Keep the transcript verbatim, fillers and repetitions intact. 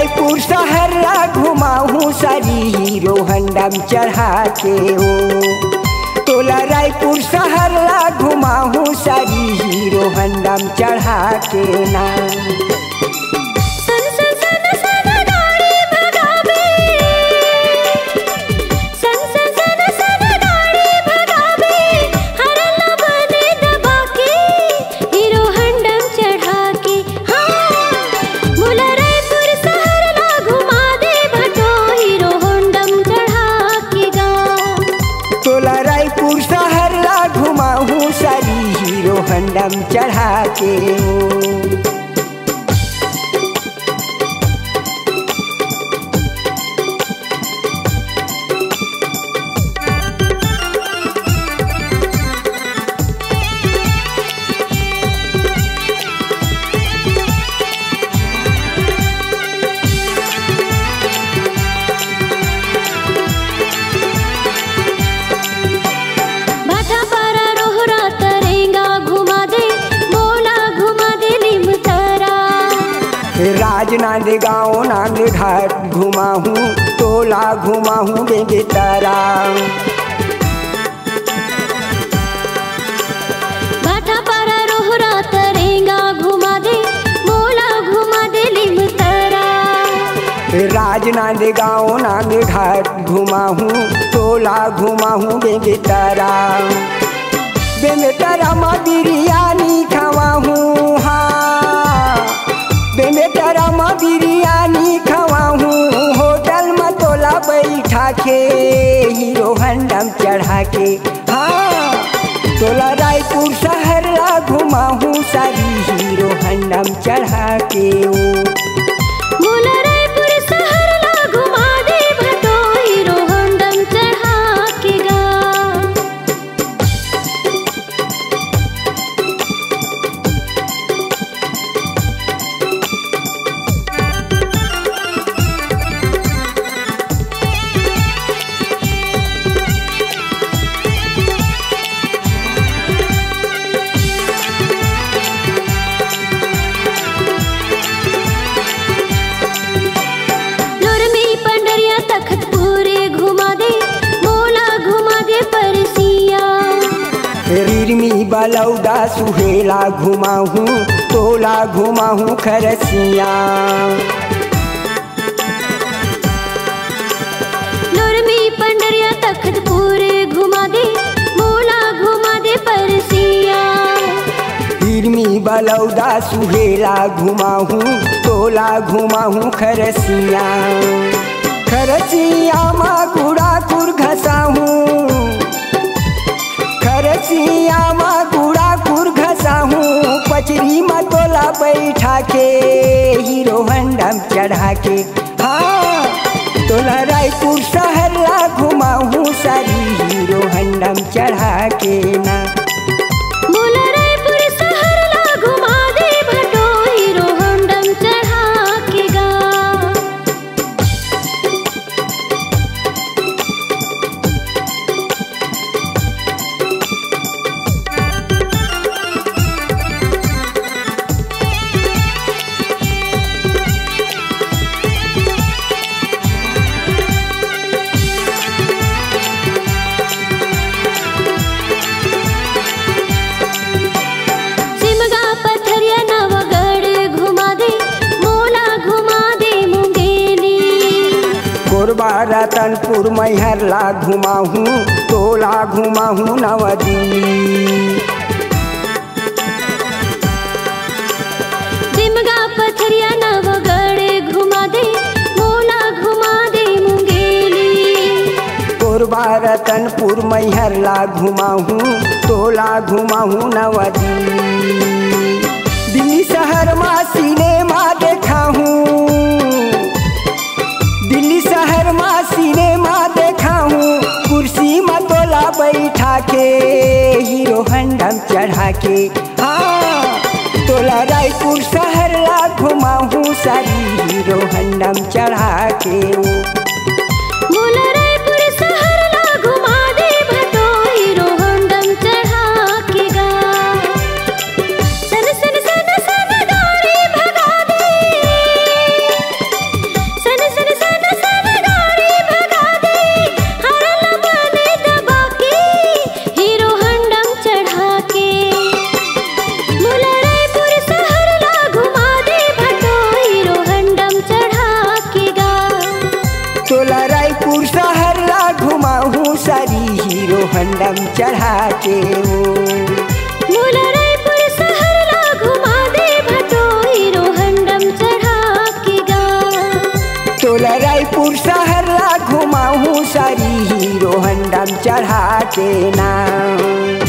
रायपुर शहर ला घुमाऊं सारी हीरो हंडम चढ़ा के हो। तोला रायपुर शहर ला घुमाऊं सारी हीरो हंडम चढ़ा के ना। हंडम चढ़ा के हो। राजनांद गाँव नांद घाट घुमाऊं तोला घुमाऊं बेबेतारा। भाटापारा रोहरा तरेंगा घुमा दे मोला घुमा दे लिमतरा। राजनांद गाँव नांद घाट घुमाऊं तोला घुमाऊं बेबेतारा। बेबेतारा माँ बिरयानी खवाऊं हाँ बेबेतारा माँ बिरयानी खवाऊं होटल में तोला बैठा के हीरो हंडम चढ़ा के। हाँ तोला रायपुर शहर ला घुमाऊं सारी हीरो हंडम चढ़ा के ओ। मोला रायपुर शहर ला घुमा दे भटो हीरो हंडम चढ़ा के गा। बलौदा सुहेला घुमाऊं तोला घुमाऊं खरसिया। लोरमी पंडरिया तख्तपुर घुमा दे मोला घुमा दे परसिया। हिरमी बलौदा सुहेला घुमाऊं तोला घुमाऊं खरसिया। खरसिया माँ गुड़ा कुर घसाऊं खरसिया माँ गुड़ा कुर घसाऊं पचरी में तोला बैठा के हीरो हंडम चढ़ा के। हाँ तोला रायपुर शहर ला घुमाऊं सारी हीरो हंडम चढ़ा के ना। मोला रायपुर शहर ला घुमा दे भटो हीरो हंडम चढ़ा के गा। रतनपुर मैहर ला घुमाऊं तोला घुमाऊं नवदी। दिमगा पथरिया नवगढ़ घुमा दे मोला घुमा दे मुंगेली। कोरबा रतनपुर मैहर ला घुमाऊं तोला घुमाऊं नवदी। दिल्ली शहर में सिनेमा देखाऊं दिल्ली शहर में सिनेमा देखाऊं कुर्सी में तोला बैठा के हीरो हंडम चढ़ा के। हाँ तोला रायपुर शहर ला घुमाऊं सारी हीरो हंडम चढ़ा के ओ। मोला रायपुर शहर ला घुमा दे भटो हीरो हंडम चढ़ा के गा। सन सन सन सन गाड़ी भगा दे सारी हीरो हंडम चढ़ा के वो। मोला रायपुर शहर ला घुमा दे भटो हीरो हंडम चढ़ा के गा। तोला रायपुर शहर ला घुमाऊँ सारी हीरो हंडम चढ़ा के ना।